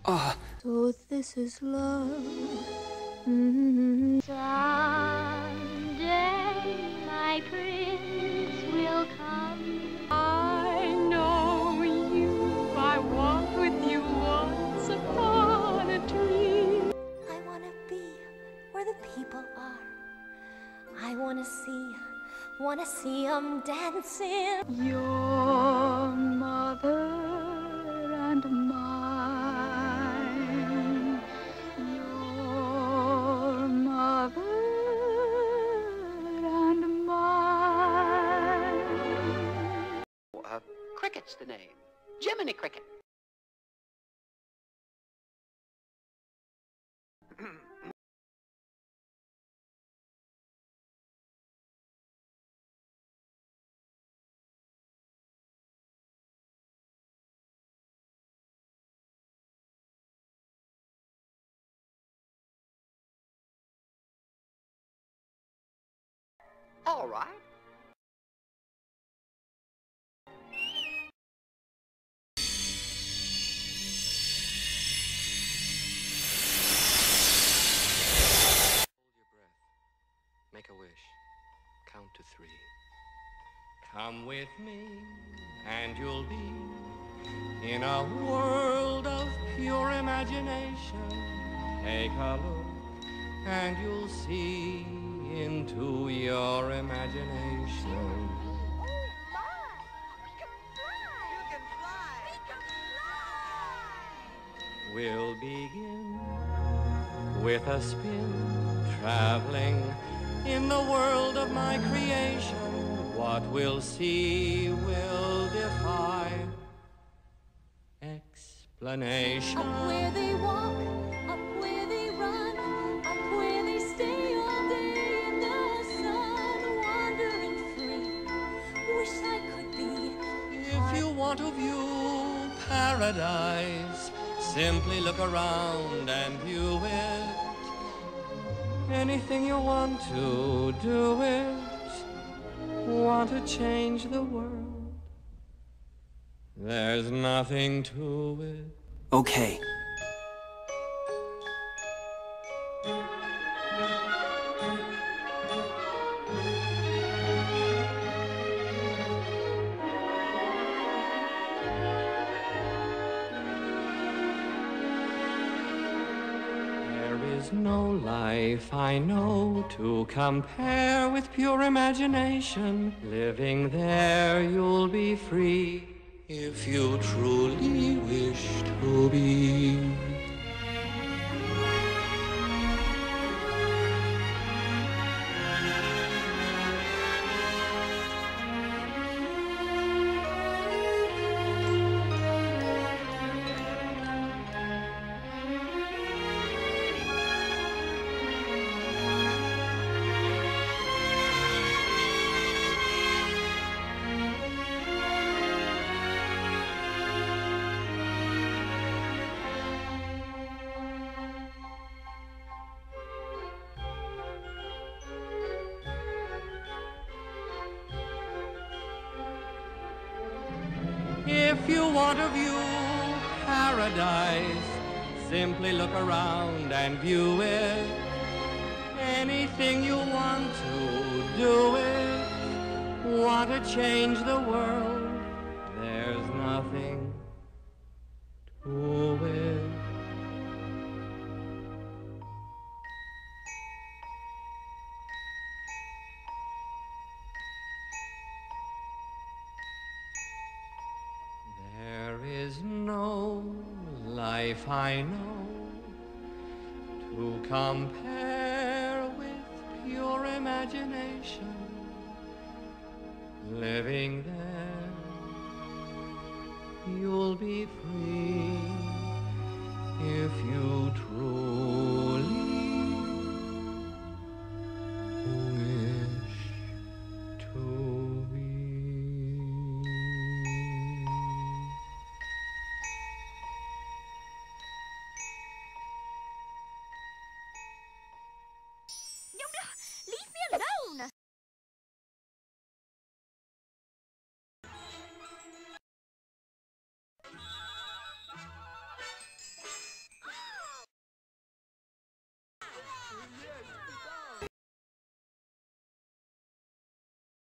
So this is love. Someday my prince will come. I know you. I walked with you once upon a tree. I want to be where the people are. I want to see them dancing. Your mother and mine. Your mother and mine. Cricket's the name. Jiminy Cricket. All right. Hold your breath. Make a wish. Count to 3. Come with me, and you'll be in a world of pure imagination. Take a look, and you'll see into your imagination. We'll begin with a spin, traveling in the world of my creation. What we'll see will defy explanation. Up where they walk, up where they run, up where they stay all day in the sun, wandering free. Wish I could be. If you want to view paradise, simply look around and view it. Anything you want to do it. Want to change the world. There's nothing to it. Okay. There is no life I know to compare with pure imagination. Living there you'll be free if you truly wish to be. If you want to view paradise, simply look around and view it. Anything you want to do it. Want to change the world, there's nothing to it. There is no life I know to compare with pure imagination. Living there, you'll be free if you truly